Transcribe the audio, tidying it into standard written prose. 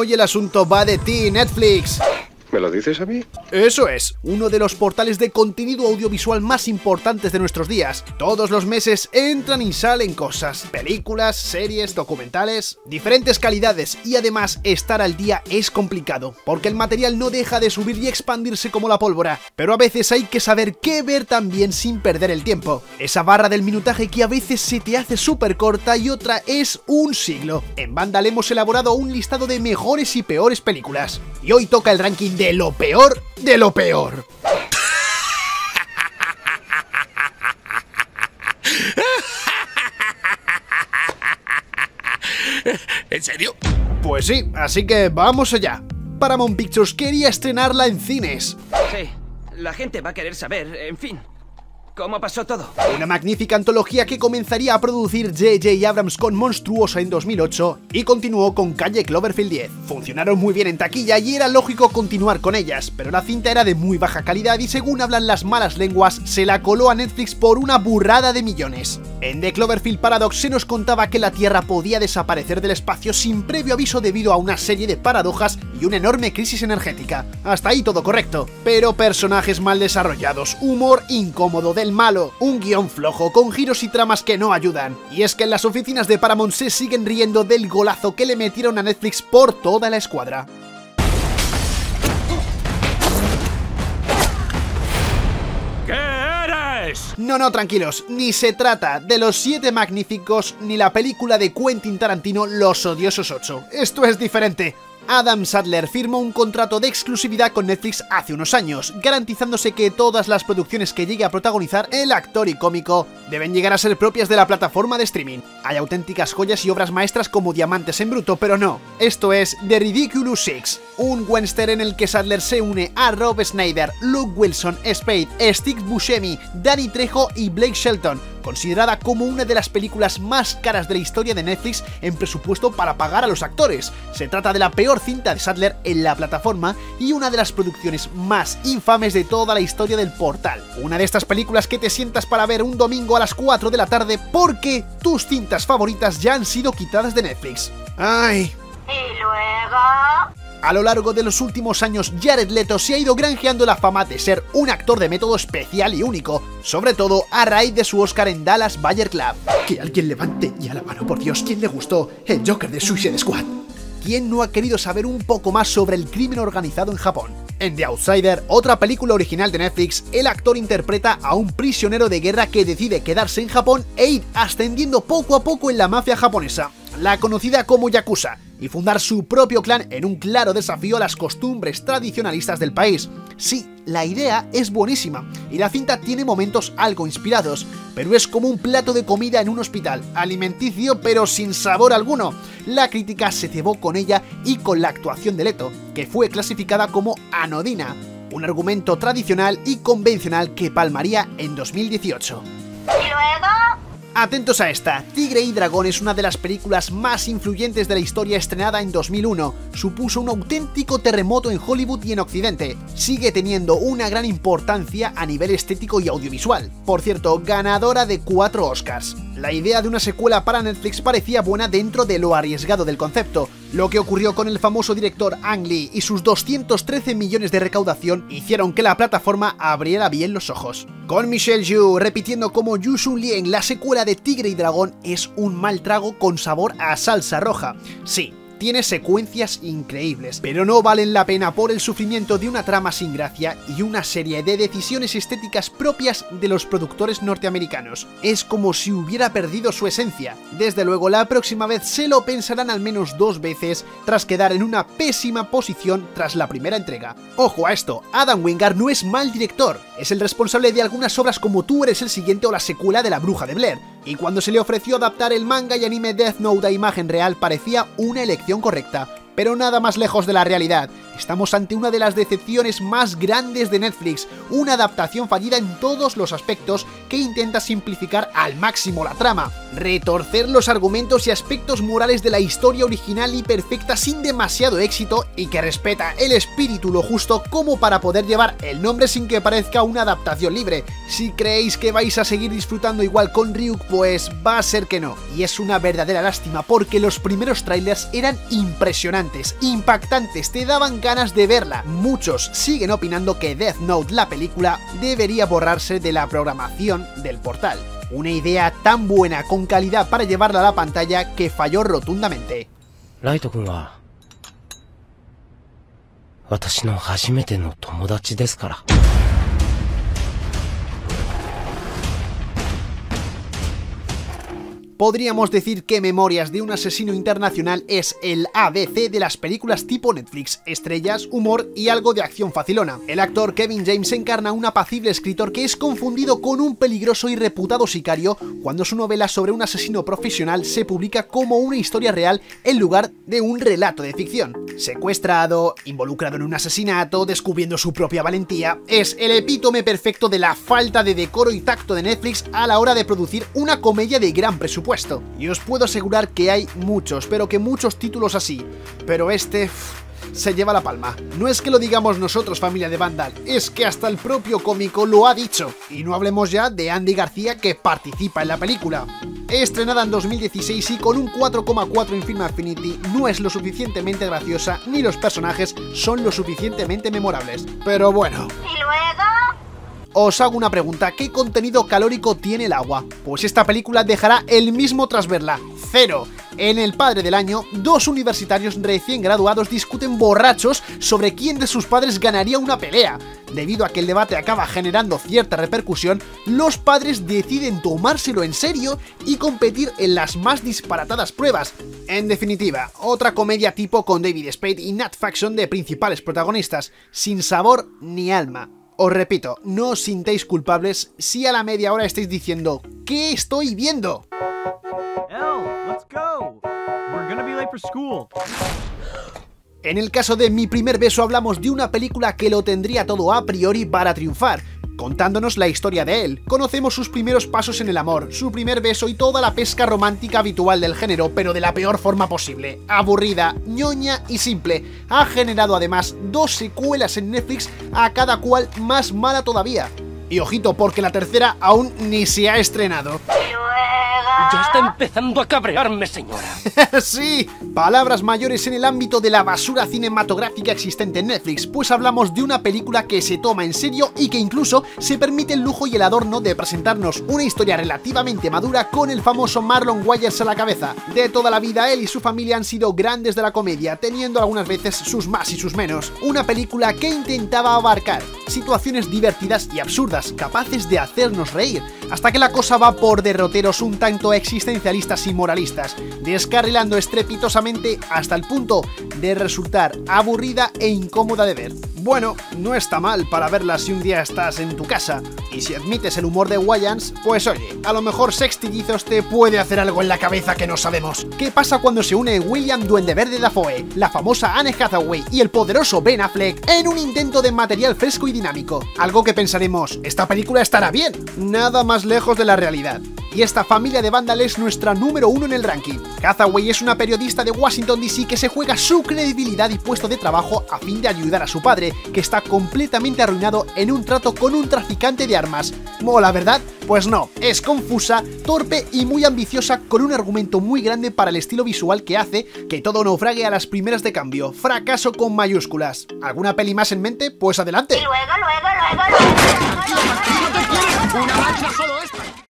Hoy el asunto va de ti, Netflix. ¿Me lo dices a mí? Eso es, uno de los portales de contenido audiovisual más importantes de nuestros días. Todos los meses entran y salen cosas, películas, series, documentales, diferentes calidades, y además estar al día es complicado, porque el material no deja de subir y expandirse como la pólvora, pero a veces hay que saber qué ver también sin perder el tiempo. Esa barra del minutaje que a veces se te hace súper corta y otra es un siglo. En Vandal hemos elaborado un listado de mejores y peores películas, y hoy toca el ranking de lo peor de lo peor. ¿En serio? Pues sí, así que vamos allá. Paramount Pictures quería estrenarla en cines. Sí, la gente va a querer saber, en fin, ¿cómo pasó todo? Una magnífica antología que comenzaría a producir J.J. Abrams con Monstruosa en 2008 y continuó con Calle Cloverfield 10. Funcionaron muy bien en taquilla y era lógico continuar con ellas, pero la cinta era de muy baja calidad y, según hablan las malas lenguas, se la coló a Netflix por una burrada de millones. En The Cloverfield Paradox se nos contaba que la Tierra podía desaparecer del espacio sin previo aviso debido a una serie de paradojas y una enorme crisis energética. Hasta ahí todo correcto, pero personajes mal desarrollados, humor incómodo del malo, un guión flojo con giros y tramas que no ayudan. Y es que en las oficinas de Paramount se siguen riendo del golazo que le metieron a Netflix por toda la escuadra. ¿Qué eres? No, tranquilos, ni se trata de Los Siete Magníficos ni la película de Quentin Tarantino Los Odiosos 8. Esto es diferente. Adam Sandler firmó un contrato de exclusividad con Netflix hace unos años, garantizándose que todas las producciones que llegue a protagonizar el actor y cómico deben llegar a ser propias de la plataforma de streaming. Hay auténticas joyas y obras maestras como Diamantes en Bruto, pero no. Esto es The Ridiculous Six, un western en el que Sandler se une a Rob Schneider, Luke Wilson, Spade, Steve Buscemi, Danny Trejo y Blake Shelton, considerada como una de las películas más caras de la historia de Netflix en presupuesto para pagar a los actores. Se trata de la peor cinta de Sandler en la plataforma y una de las producciones más infames de toda la historia del portal. Una de estas películas que te sientas para ver un domingo a las 4 de la tarde porque tus cintas favoritas ya han sido quitadas de Netflix. ¡Ay! ¿Y luego? A lo largo de los últimos años, Jared Leto se ha ido granjeando la fama de ser un actor de método especial y único, sobre todo a raíz de su Oscar en Dallas Buyer Club. Que alguien levante ya la mano, por Dios, ¿quién le gustó el Joker de Suicide Squad? ¿Quién no ha querido saber un poco más sobre el crimen organizado en Japón? En The Outsider, otra película original de Netflix, el actor interpreta a un prisionero de guerra que decide quedarse en Japón e ir ascendiendo poco a poco en la mafia japonesa, la conocida como Yakuza, y fundar su propio clan en un claro desafío a las costumbres tradicionalistas del país. Sí, la idea es buenísima, y la cinta tiene momentos algo inspirados, pero es como un plato de comida en un hospital, alimenticio pero sin sabor alguno. La crítica se cebó con ella y con la actuación de Leto, que fue clasificada como anodina, un argumento tradicional y convencional que palmaría en 2018. ¿Y luego? Atentos a esta, Tigre y Dragón es una de las películas más influyentes de la historia, estrenada en 2001. Supuso un auténtico terremoto en Hollywood y en Occidente. Sigue teniendo una gran importancia a nivel estético y audiovisual. Por cierto, ganadora de 4 Oscars. La idea de una secuela para Netflix parecía buena dentro de lo arriesgado del concepto. Lo que ocurrió con el famoso director Ang Lee y sus 213 millones de recaudación hicieron que la plataforma abriera bien los ojos. Con Michelle Yeoh repitiendo como Yu Sun-lien, la secuela de Tigre y Dragón es un mal trago con sabor a salsa roja. Sí, tiene secuencias increíbles, pero no valen la pena por el sufrimiento de una trama sin gracia y una serie de decisiones estéticas propias de los productores norteamericanos. Es como si hubiera perdido su esencia. Desde luego, la próxima vez se lo pensarán al menos 2 veces tras quedar en una pésima posición tras la primera entrega. Ojo a esto, Adam Wingard no es mal director, es el responsable de algunas obras como Tú eres el siguiente o la secuela de La Bruja de Blair, y cuando se le ofreció adaptar el manga y anime Death Note a imagen real parecía una elección correcta, pero nada más lejos de la realidad. Estamos ante una de las decepciones más grandes de Netflix, una adaptación fallida en todos los aspectos que intenta simplificar al máximo la trama, retorcer los argumentos y aspectos morales de la historia original y perfecta sin demasiado éxito y que respeta el espíritu lo justo como para poder llevar el nombre sin que parezca una adaptación libre. Si creéis que vais a seguir disfrutando igual con Ryuk, pues va a ser que no. Y es una verdadera lástima porque los primeros trailers eran impresionantes, impactantes, te daban ganas de verla. Muchos siguen opinando que Death Note, la película, debería borrarse de la programación del portal. Una idea tan buena, con calidad para llevarla a la pantalla, que falló rotundamente. Raito-kun wa watashi no hajimete no tomodachi desu kara. Podríamos decir que Memorias de un asesino internacional es el ABC de las películas tipo Netflix, estrellas, humor y algo de acción facilona. El actor Kevin James encarna a un apacible escritor que es confundido con un peligroso y reputado sicario cuando su novela sobre un asesino profesional se publica como una historia real en lugar de un relato de ficción. Secuestrado, involucrado en un asesinato, descubriendo su propia valentía, es el epítome perfecto de la falta de decoro y tacto de Netflix a la hora de producir una comedia de gran presupuesto. Y os puedo asegurar que hay muchos, pero que muchos títulos así, pero este se lleva la palma. No es que lo digamos nosotros, familia de Vandal, es que hasta el propio cómico lo ha dicho. Y no hablemos ya de Andy García, que participa en la película. Estrenada en 2016 y con un 4,4 en Film Affinity, no es lo suficientemente graciosa ni los personajes son lo suficientemente memorables. Pero bueno. ¿Y luego? Os hago una pregunta, ¿qué contenido calórico tiene el agua? Pues esta película dejará el mismo tras verla, 0. En El Padre del Año, dos universitarios recién graduados discuten borrachos sobre quién de sus padres ganaría una pelea. Debido a que el debate acaba generando cierta repercusión, los padres deciden tomárselo en serio y competir en las más disparatadas pruebas. En definitiva, otra comedia tipo con David Spade y Nat Faxon de principales protagonistas, sin sabor ni alma. Os repito, no os sintéis culpables si a la media hora estáis diciendo ¿qué estoy viendo? Let's go. We're gonna be late for school. En el caso de Mi primer beso hablamos de una película que lo tendría todo a priori para triunfar, contándonos la historia de él. Conocemos sus primeros pasos en el amor, su primer beso y toda la pesca romántica habitual del género, pero de la peor forma posible. Aburrida, ñoña y simple. Ha generado además 2 secuelas en Netflix, a cada cual más mala todavía. Y ojito, porque la tercera aún ni se ha estrenado. Ya está empezando a cabrearme, señora. Sí, palabras mayores en el ámbito de la basura cinematográfica existente en Netflix, pues hablamos de una película que se toma en serio y que incluso se permite el lujo y el adorno de presentarnos una historia relativamente madura con el famoso Marlon Wayans a la cabeza. De toda la vida, él y su familia han sido grandes de la comedia, teniendo algunas veces sus más y sus menos. Una película que intentaba abarcar situaciones divertidas y absurdas, capaces de hacernos reír, hasta que la cosa va por derroteros un tanto existencialistas y moralistas, descarrilando estrepitosamente hasta el punto de resultar aburrida e incómoda de ver. Bueno, no está mal para verla si un día estás en tu casa, y si admites el humor de Wayans, pues oye, a lo mejor Sextillizos te puede hacer algo en la cabeza que no sabemos. ¿Qué pasa cuando se une William Duende Verde Dafoe, la famosa Anne Hathaway y el poderoso Ben Affleck en un intento de material fresco y dinámico? Algo que pensaremos, esta película estará bien, nada más lejos de la realidad. Y esta familia de Vandal es nuestra número 1 en el ranking. Hathaway es una periodista de Washington DC que se juega su credibilidad y puesto de trabajo a fin de ayudar a su padre, que está completamente arruinado en un trato con un traficante de armas. ¿Mola, verdad? Pues no, es confusa, torpe y muy ambiciosa, con un argumento muy grande para el estilo visual que hace que todo naufrague a las primeras de cambio. Fracaso con mayúsculas. ¿Alguna peli más en mente? Pues adelante. Y luego. ¡Una máquina solo esta!